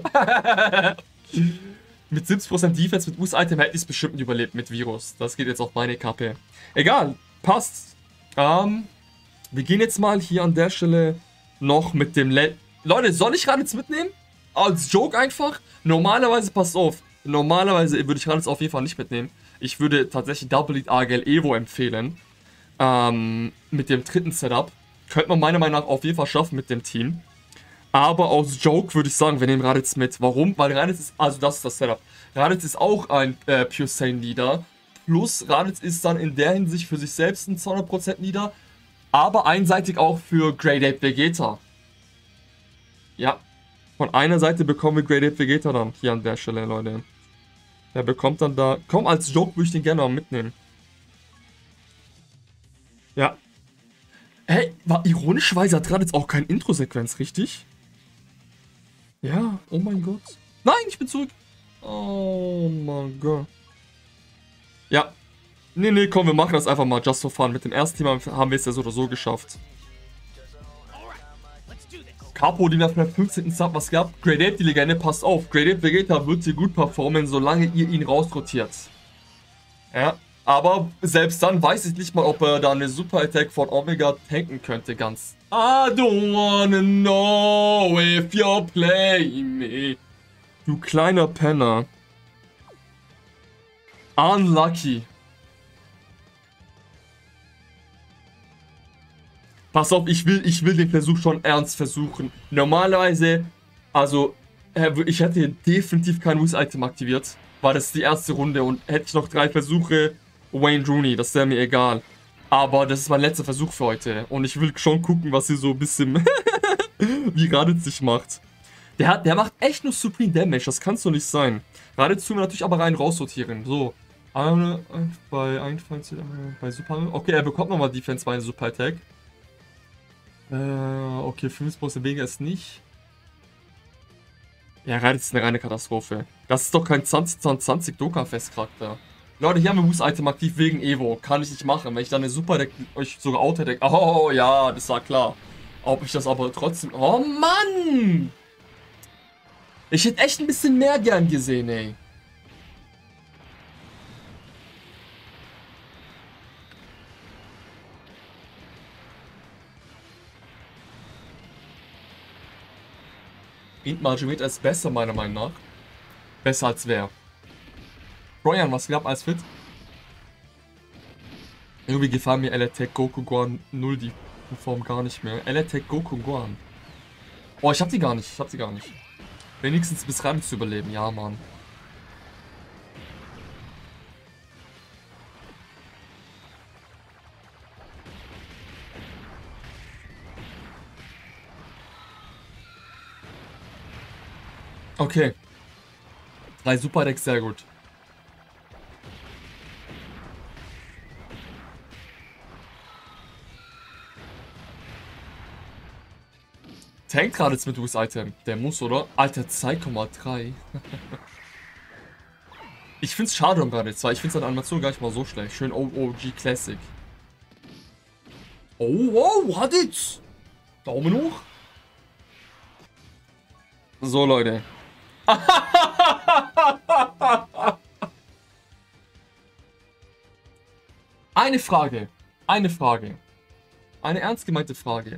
Mit 70% Defense mit Wiz-Item hätte ich es bestimmt nicht überlebt mit Virus. Das geht jetzt auf meine Kappe. Egal, passt. Wir gehen jetzt mal hier an der Stelle noch mit dem Leute, soll ich Raditz mitnehmen? Als Joke einfach? Normalerweise, passt auf. Normalerweise würde ich Raditz auf jeden Fall nicht mitnehmen. Ich würde tatsächlich Double Elite AGL Evo empfehlen. Mit dem dritten Setup. Könnte man meiner Meinung nach auf jeden Fall schaffen mit dem Team. Aber aus Joke würde ich sagen, wir nehmen Raditz mit. Warum? Weil Raditz ist, also das ist das Setup. Raditz ist auch ein Pure Saiyan Leader. Plus Raditz ist dann in der Hinsicht für sich selbst ein 200% Leader. Aber einseitig auch für Great Ape Vegeta. Ja. Von einer Seite bekommen wir Great Ape Vegeta dann hier an der Stelle, Leute. Der bekommt dann da... Komm, als Joke würde ich den gerne mal mitnehmen. Ja. Hey, war ironischerweise hat Raditz auch keine Intro-Sequenz, richtig? Ja, oh mein Gott. Nein, ich bin zurück. Oh mein Gott. Ja. Nee, komm, wir machen das einfach mal just for fun. Mit dem ersten Team haben wir es ja so oder so geschafft. Capo, den auf der 15. Sub was gab. Great Ape, die Legende, passt auf. Great Ape Vegeta wird hier gut performen, solange ihr ihn rausrotiert. Ja, aber selbst dann weiß ich nicht mal, ob er da eine Super Attack von Omega tanken könnte, ganz. I don't wanna know if you're playing me. Du kleiner Penner. Unlucky. Pass auf, ich will den Versuch schon ernst versuchen. Normalerweise, also, ich hätte definitiv kein Wiz-Item aktiviert. war das die erste Runde und hätte ich noch 3 Versuche, Wayne Rooney, das wäre mir egal. Aber das ist mein letzter Versuch für heute und ich will schon gucken, was sie so ein bisschen, wie Raditz sich macht. Der macht echt nur Supreme Damage, das kann es doch nicht sein. Raditz tun wir natürlich aber rein raussortieren. So, bei Super, okay, er bekommt nochmal Defense bei einem Super Attack. Okay, 5% weniger ist nicht. Ja, Raditz ist eine reine Katastrophe. Das ist doch kein 2020 Dokkan-Fest-Charakter. Leute, hier haben wir Boost-Item aktiv wegen Evo. Kann ich nicht machen. Wenn ich dann eine Super-Deck euch sogar Auto-Deck. Oh ja, das war klar. Ob ich das aber trotzdem. Oh Mann! Ich hätte echt ein bisschen mehr gern gesehen, ey. Int Margimeter ist besser, meiner Meinung nach. Besser als wer? Brian, was gab als fit? Irgendwie gefallen mir Electek Goku Guan 0 die Form gar nicht mehr. Electek Goku Guan. Oh, ich hab die gar nicht. Wenigstens bis Rand zu überleben. Ja, Mann. Okay. 3 Superdecks, sehr gut. Tankt gerade jetzt mit Boost-Item. Der muss, oder? Alter, 2,3. Ich find's schade um gerade zwar. Ich find's an Animation gar nicht mal so schlecht. Schön OOG Classic. Oh, wow, hat jetzt. Daumen hoch. So, Leute. Eine Frage. Eine ernst gemeinte Frage.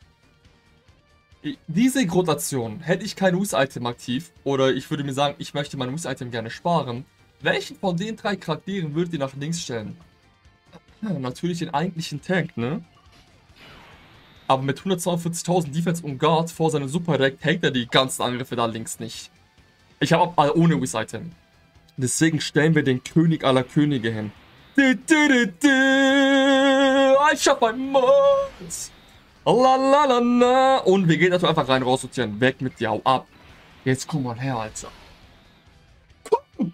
Diese Rotation, hätte ich kein Use-Item aktiv, oder ich würde mir sagen, ich möchte mein Use-Item gerne sparen, welchen von den 3 Charakteren würdet ihr nach links stellen? Ja, natürlich den eigentlichen Tank, ne? Aber mit 142.000 Defense und Guard vor seinem Super-Deck tankt er die ganzen Angriffe da links nicht. Ich habe auch ohne Use-Item. Deswegen stellen wir den König aller Könige hin. Ich schaff mein Mond! Lalalala. Und wir gehen natürlich einfach rein, raussortieren. Weg mit dir, hau ab. Jetzt komm mal her, Alter. Komm.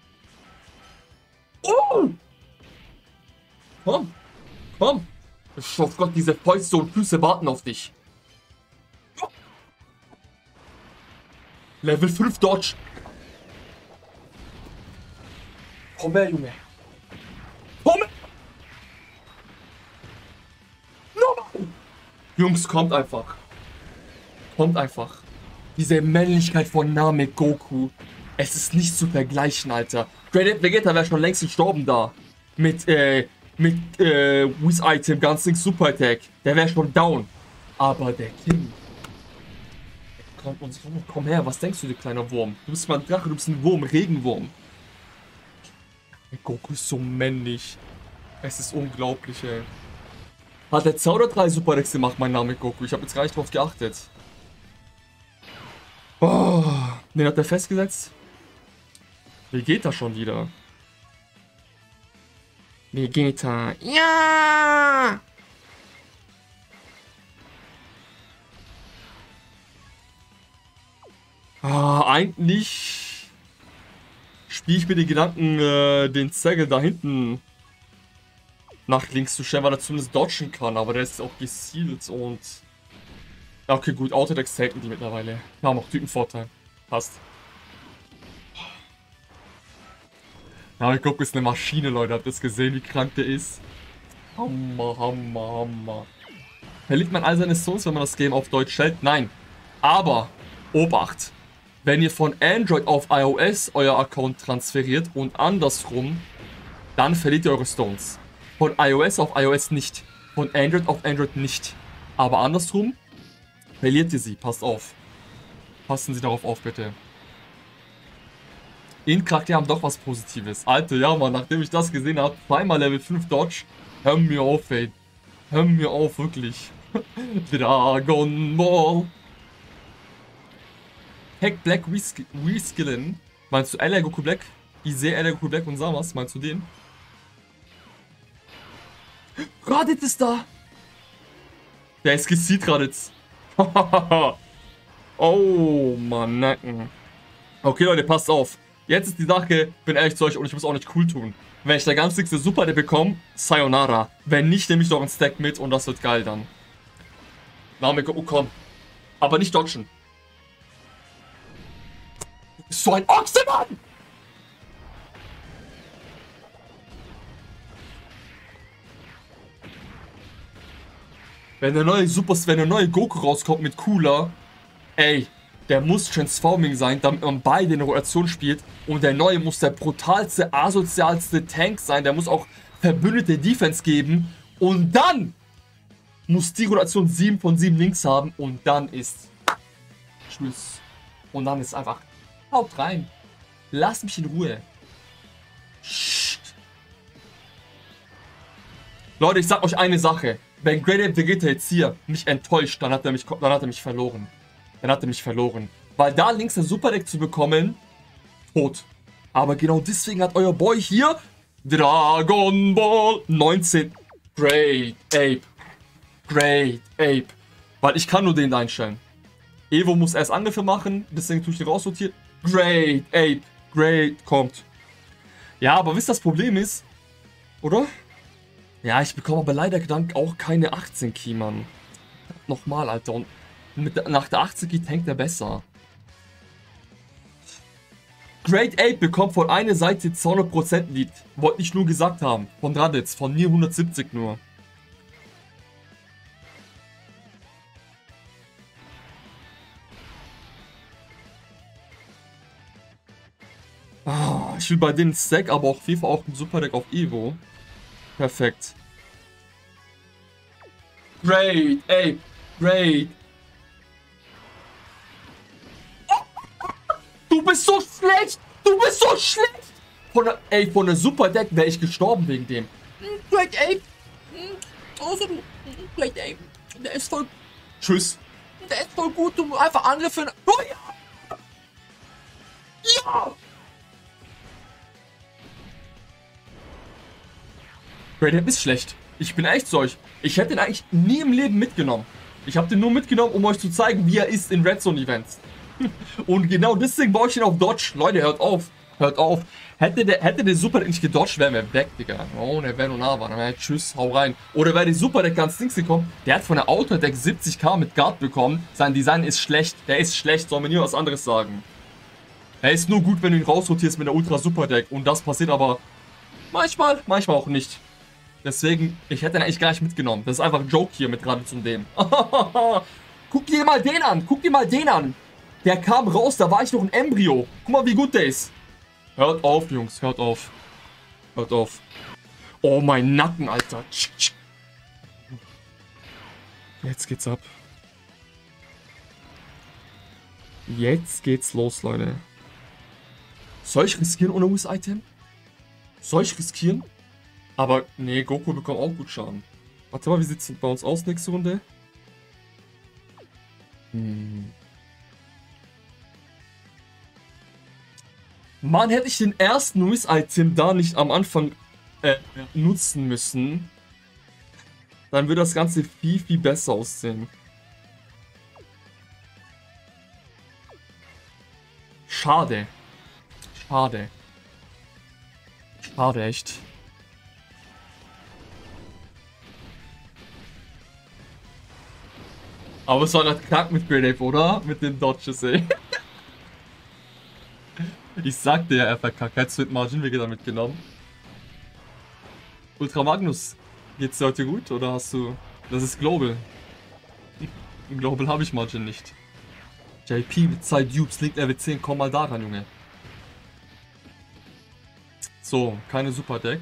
Oh. Komm. Oh Gott, diese Fäuste und Füße warten auf dich. Level 5 Dodge. Komm her, Junge. Komm her. Jungs, kommt einfach. Diese Männlichkeit von Namek Goku. Es ist nicht zu vergleichen, Alter. Great Vegeta wäre schon längst gestorben da. Mit Use-Item, ganz links Super Attack. Der wäre schon down. Aber der King. Komm her, was denkst du, du kleiner Wurm? Du bist mal ein Drache, du bist ein Wurm, Regenwurm. Goku ist so männlich. Es ist unglaublich, ey. Hat der 2 oder 3 Superdecks gemacht, mein Name Goku? Ich habe jetzt gar nicht drauf geachtet. Oh, den hat er festgesetzt. Wie geht das schon wieder? Vegeta. Ja! Eigentlich spiele ich mir den Gedanken, den Zagel da hinten nach links zu stellen, weil er zumindest dodgen kann, aber der ist auch gesealt und... Ja, okay, gut, Autodecks tanken die mittlerweile. Wir haben auch Typenvorteil. Passt. Ja, ich glaube, ist eine Maschine, Leute. Habt ihr das gesehen, wie krank der ist? Hammer. Verliert man all seine Stones, wenn man das Game auf Deutsch stellt? Nein. Aber, Obacht. Wenn ihr von Android auf iOS euer Account transferiert und andersrum, dann verliert ihr eure Stones. Von iOS auf iOS nicht. Von Android auf Android nicht. Aber andersrum verliert ihr sie. Passt auf. Passen Sie darauf auf, bitte. Charaktere haben doch was Positives. Alter, ja, Mann, nachdem ich das gesehen habe, zweimal Level 5 Dodge. Hör mir auf, ey. Hör mir auf, wirklich. Dragon Ball. Hack Black Reskillen. Meinst du Ally Goku Black? Ise, Erdeko, Black und Samas. Meinst du den? Raditz ist da! Der ist gesieht, Raditz. Oh, Mann, Nacken. Okay, Leute, passt auf. Jetzt ist die Sache, bin ehrlich zu euch und ich muss auch nicht cool tun. Wenn ich der ganz nächste Super bekomme, Sayonara. Wenn nicht, nehme ich doch einen Stack mit und das wird geil dann. Name, oh komm. Aber nicht dodgen. Du bist so ein Ochse, Mann! Wenn der neue Goku rauskommt mit Cooler, ey, der muss Transforming sein, damit man beide in Rotation spielt. Und der neue muss der brutalste, asozialste Tank sein. Der muss auch verbündete Defense geben. Und dann muss die Rotation 7 von 7 Links haben. Und dann ist Schluss. Und dann ist einfach, haut rein. Lass mich in Ruhe. Psst. Leute, ich sag euch eine Sache. Wenn Great Ape Vegeta jetzt hier mich enttäuscht, dann hat er mich verloren. Dann hat er mich verloren. Weil da links ein Super Deck zu bekommen, tot. Aber genau deswegen hat euer Boy hier Dragon Ball 19. Great Ape. Great Ape. Weil ich kann nur den einstellen. Evo muss erst Angriffe machen, deswegen tue ich den raussortieren. Great Ape. Great kommt. Ja, aber wisst ihr, das Problem ist, oder? Ja, ich bekomme aber leider dank auch keine 18 Key, Mann. Nochmal, Alter. Und nach der 80 Key tankt er besser. Great Ape bekommt von einer Seite 200% Lead. Wollte ich nur gesagt haben. Von Raditz. Von mir 170 nur. Ah, ich will bei den Stack, aber auch FIFA auch ein Super Deck auf Evo. Perfekt. Great Ape. Great. Du bist so schlecht! Du bist so schlecht! Von der Super Deck wäre ich gestorben wegen dem. Great Ape. Also, Great Ape. Der ist voll. Tschüss. Der ist voll gut, du einfach Angriffe. Oh ja! Ja! Great Ape ist schlecht. Ich bin echt zu euch. Ich hätte ihn eigentlich nie im Leben mitgenommen. Ich habe den nur mitgenommen, um euch zu zeigen, wie er ist in Red Zone Events. Und genau deswegen baue ich ihn auf Dodge. Leute, hört auf. Hört auf. Hätte der Super Deck nicht gedodged, wären wir weg, Digga. Oh, der wäre nur nah war. Dann wäre tschüss, hau rein. Oder wäre der Super Deck ganz links gekommen. Der hat von der Auto Deck 70k mit Guard bekommen. Sein Design ist schlecht. Der ist schlecht. Soll mir nie was anderes sagen. Er ist nur gut, wenn du ihn rausrotierst mit der Ultra Super Deck. Und das passiert aber manchmal auch nicht. Deswegen, ich hätte ihn eigentlich gar nicht mitgenommen. Das ist einfach ein Joke hier mit gerade zum dem. Guck dir mal den an. Guck dir mal den an. Der kam raus, da war ich noch ein Embryo. Guck mal, wie gut der ist. Hört auf, Jungs. Hört auf. Hört auf. Oh, mein Nacken, Alter. Jetzt geht's ab. Jetzt geht's los, Leute. Soll ich riskieren ohne Wiz-Item? Soll ich riskieren? Aber, nee, Goku bekommt auch gut Schaden. Warte mal, wie sieht's bei uns aus nächste Runde? Mann, hätte ich den ersten Wiz-Item da nicht am Anfang nutzen müssen, dann würde das Ganze viel, viel besser aussehen. Schade. Schade. Schade, echt. Aber es war gerade knack mit Great Ape, oder? Mit den Dodges, ey. Ich sagte ja, er verkackt. Hättest du mit Margin Vegeta mitgenommen? Ultra Magnus, geht's dir heute gut? Oder hast du... Das ist Global. Im Global habe ich Margin nicht. JP mit 2 Dupes, Link Level 10, komm mal daran, Junge. So, keine Super Deck.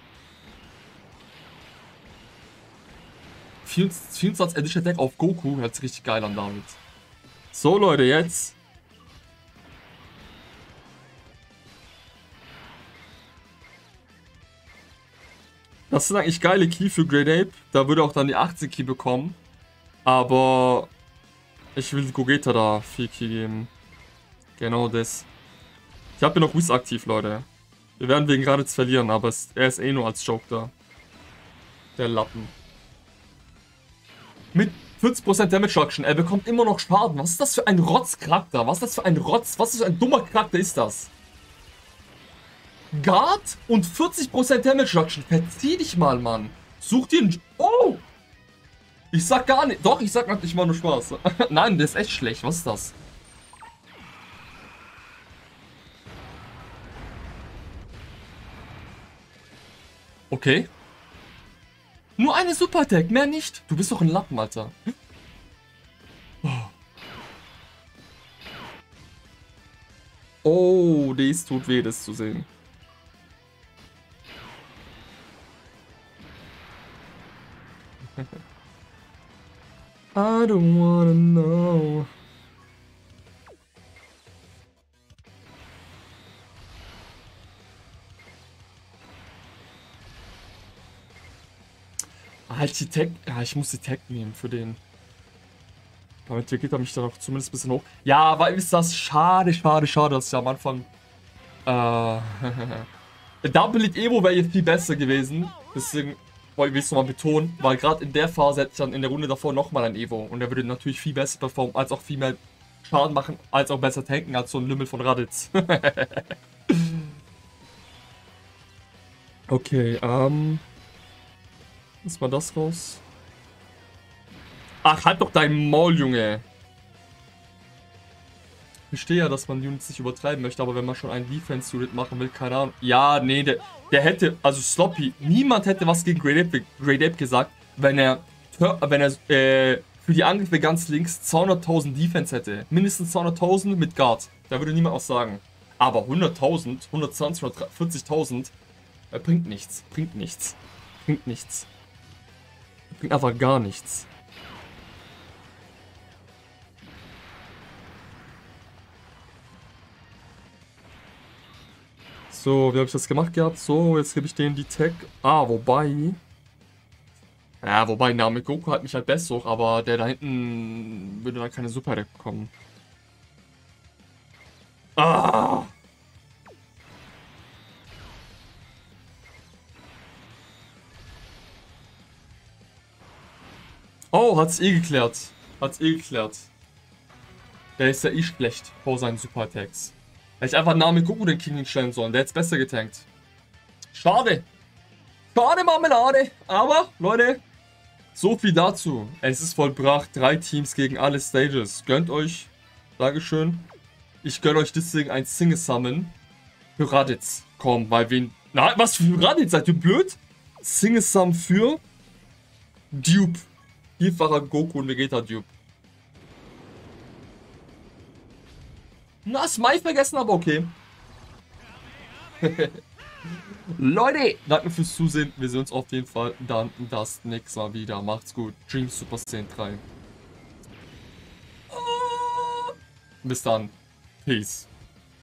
24 Edition Deck auf Goku, hört sich richtig geil an damit. So Leute, jetzt. Das sind eigentlich geile Key für Great Ape. Da würde auch dann die 80 Key bekommen. Aber ich will Gogeta da 4 Key geben. Genau das. Ich habe hier noch Whis aktiv, Leute. Wir werden wegen Raditz verlieren, aber er ist eh nur als Joke da. Der Lappen. Mit 40% Damage Reduction. Er bekommt immer noch Schaden. Was ist das für ein Rotz-Charakter? Was ist das für ein Rotz? Was ist für ein dummer Charakter ist das? Guard und 40% Damage Reduction. Verzieh dich mal, Mann. Such dir einen... Oh! Ich sag gar nicht... Doch, ich sag natürlich mal nur Spaß. Nein, der ist echt schlecht. Was ist das? Okay. Nur eine Super-Attack, mehr nicht. Du bist doch ein Lappen, Alter. Oh, dies tut weh, das zu sehen. I don't wanna know. Halt die Tag. Ja, ich muss die Tag nehmen für den. Damit geht er mich dann auch zumindest ein bisschen hoch. Ja, weil ist das schade, dass ich am Anfang. Double Elite Evo wäre jetzt viel besser gewesen. Deswegen will ich es nochmal betonen. Weil gerade in der Phase hätte ich dann in der Runde davor nochmal ein Evo. Und der würde natürlich viel besser performen, als auch viel mehr Schaden machen, als auch besser tanken als so ein Lümmel von Raditz. Okay, lass mal das raus. Ach, halt doch dein Maul, Junge. Ich verstehe ja, dass man Units nicht übertreiben möchte, aber wenn man schon einen Defense-Unit machen will, keine Ahnung. Ja, nee, der hätte, also Sloppy, niemand hätte was gegen Great Ape gesagt, wenn er für die Angriffe ganz links 200.000 Defense hätte. Mindestens 200.000 mit Guard. Da würde niemand was sagen. Aber 100.000, 120, 140.000 bringt nichts. Bringt nichts. Bringt nichts. Bringt einfach gar nichts. So, wie habe ich das gemacht gehabt? So, jetzt gebe ich denen die Tech. Ah, wobei... Ja, wobei Name Goku hat mich halt besser hoch, aber der da hinten würde dann keine Super Deck bekommen. Ah! Oh, hat's eh geklärt. Hat's eh geklärt. Der ist ja eh schlecht vor seinen Super Attacks. Hätte ich einfach Name Goku den King hinstellen sollen. Der hätte es besser getankt. Schade. Schade Marmelade. Aber, Leute, so viel dazu. Es ist vollbracht. 3 Teams gegen alle Stages. Gönnt euch. Dankeschön. Ich gönne euch deswegen ein Single Summon für Raditz. Komm, weil wen... Na, was für Raditz? Seid ihr blöd? Single Summon für Dupe. Vielfacher Goku und Vegeta Dupe. Na, Smite vergessen, aber okay. Leute, danke fürs Zusehen. Wir sehen uns auf jeden Fall dann das nächste Mal wieder. Macht's gut. Dream Super Saiyan 3. Bis dann. Peace.